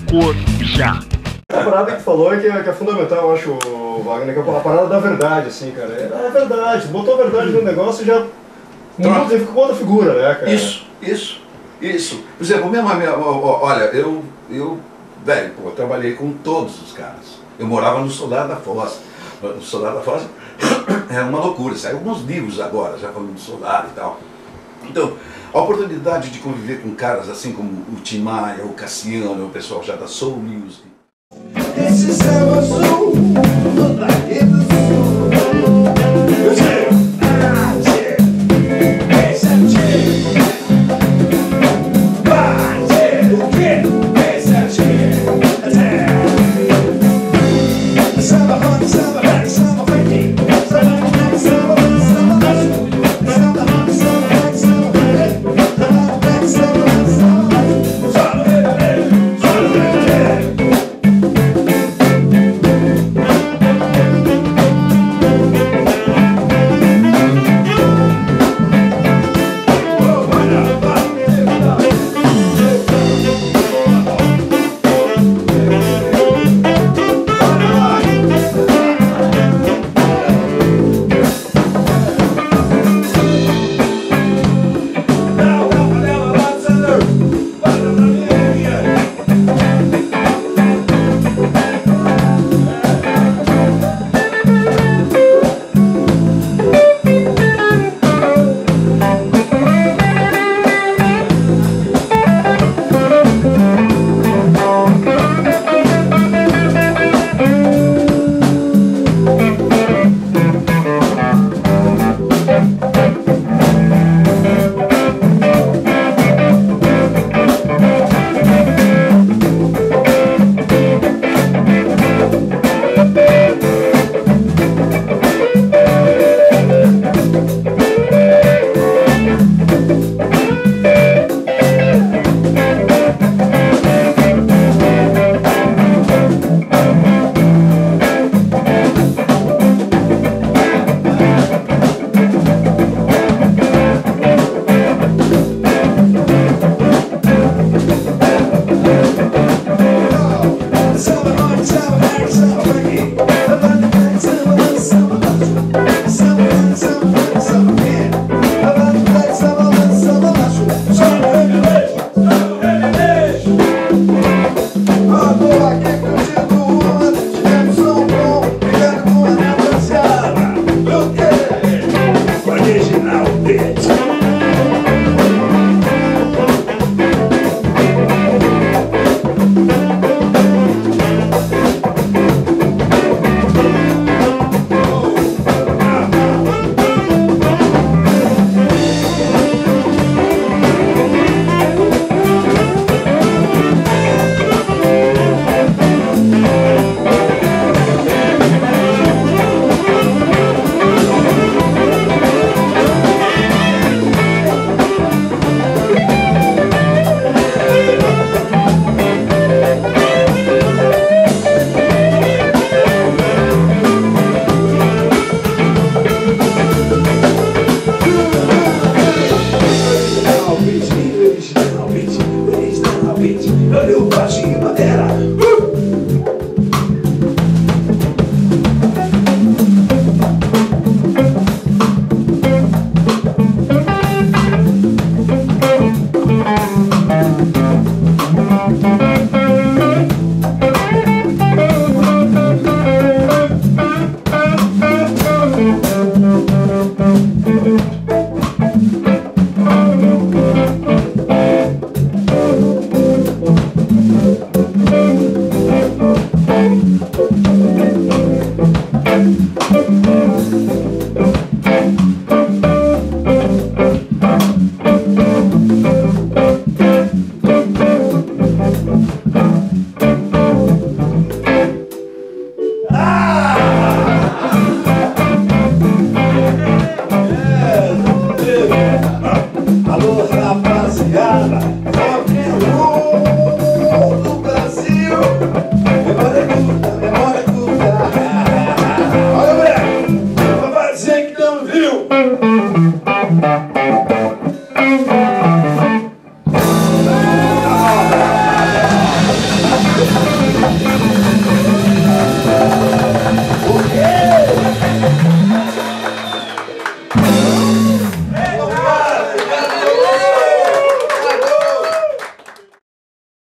Expor já. A parada que tu falou que é fundamental, eu acho, Wagner, que é a parada da verdade, assim, cara. É verdade, botou a verdade no negócio e já fica com outra figura, né, cara? Isso. Por exemplo, olha, eu velho, pô, eu trabalhei com todos os caras. Eu morava no Solar da Foz. No Solar da Foz era uma loucura, saiu alguns livros agora, já falando do Solar e tal. Então, a oportunidade de conviver com caras assim como o Tim Maia, o Cassiano, o pessoal já da Soul Music. Esse céu azul, do daqui do sul. Eu sei, esse é o tio. Bate, o quê? Esse é o tio. Samba rock, samba black, samba funky. Samba black, samba black, samba black. Samba rock, samba black, samba black. Samba black, samba black, samba black. Samba black, samba black. Originalmente, eu baixinho batera.